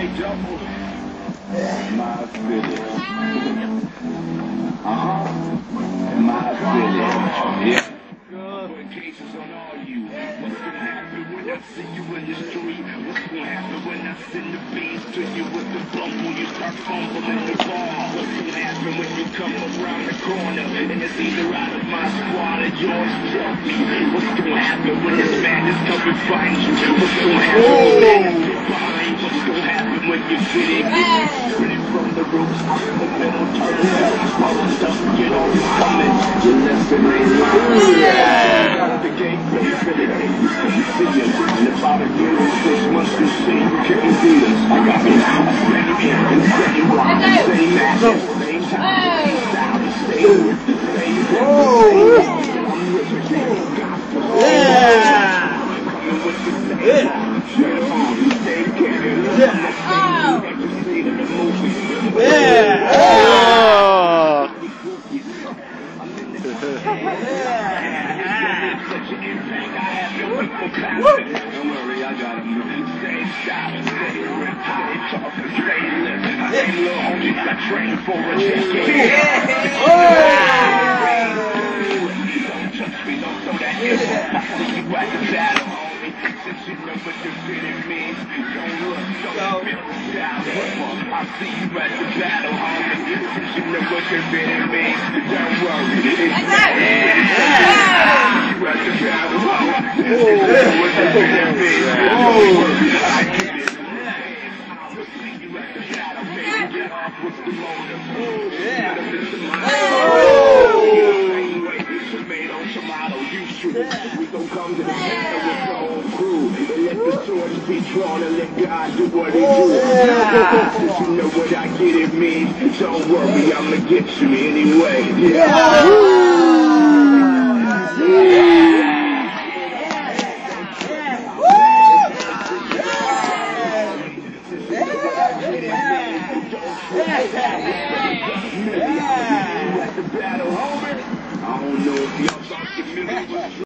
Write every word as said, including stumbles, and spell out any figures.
Hey, double. My city. Uh-huh. My city. Yeah. Put cases on all you. What's gonna happen when I see you in the street? What's gonna happen when I send the beats to you with the bump when you start fumbling the ball? What's gonna happen when you come around the corner and it's either out of my squad or yours? Tell me. What's gonna happen when this madness come and find you? What's gonna happen when madness get behind? What's gonna happen when you fit it? Spinning from the ropes, in the middle, turning up, while the stuff get all coming. Your lesson ain't mine. The game, you feel it, you see it. In about a year and six months, you see you can't beat us. I got me now, same in, and same rock, same match, same time, same style, the same with the same goal. I'm with the same gospel. Yeah! Coming with the same yeah. Same character. Yeah! Yeah! Oh! Don't worry, I got him. Same style, same rip, same talk, same lip. Same little homie I trained for a decade. Don't touch me, don't throw that hip hop. I see you at the battle, homie. Since you know what you're fitting me. Don't look, don't feel the style. I see you at the battle, homie. Since you know what you're fitting me. Don't worry, it's not yeah. You at the battle, homie. Since you know what you're fitting me. Don't worry, I get it. I see you at the battle, baby. Get off with the motor. Yeah. Tomato, tomato, you shoot. We gon' come to the battle with the whole crew. Let the swords be drawn and let God do what he do. Since you know what I get it means, don't worry, I'ma get you anyway. Yeah. I don't know if y'all thought the music was